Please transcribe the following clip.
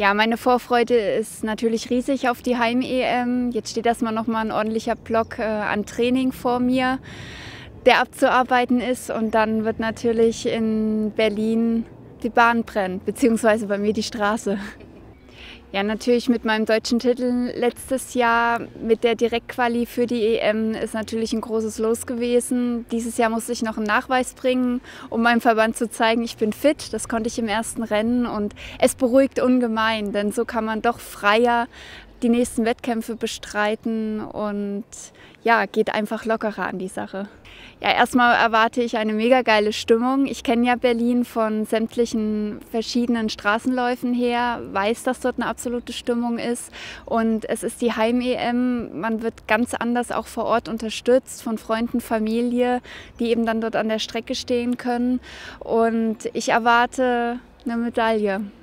Ja, meine Vorfreude ist natürlich riesig auf die Heim-EM. Jetzt steht erstmal noch mal ein ordentlicher Block an Training vor mir, der abzuarbeiten ist. Und dann wird natürlich in Berlin die Bahn brennen, beziehungsweise bei mir die Straße. Ja, natürlich mit meinem deutschen Titel letztes Jahr mit der Direktquali für die EM ist natürlich ein großes Los gewesen. Dieses Jahr musste ich noch einen Nachweis bringen, um meinem Verband zu zeigen, ich bin fit. Das konnte ich im ersten Rennen und es beruhigt ungemein, denn so kann man doch freier die nächsten Wettkämpfe bestreiten und ja, geht einfach lockerer an die Sache. Ja, erstmal erwarte ich eine mega geile Stimmung. Ich kenne ja Berlin von sämtlichen verschiedenen Straßenläufen her, weiß, dass dort eine absolute Stimmung ist und es ist die Heim-EM. Man wird ganz anders auch vor Ort unterstützt von Freunden, Familie, die eben dann dort an der Strecke stehen können und ich erwarte eine Medaille.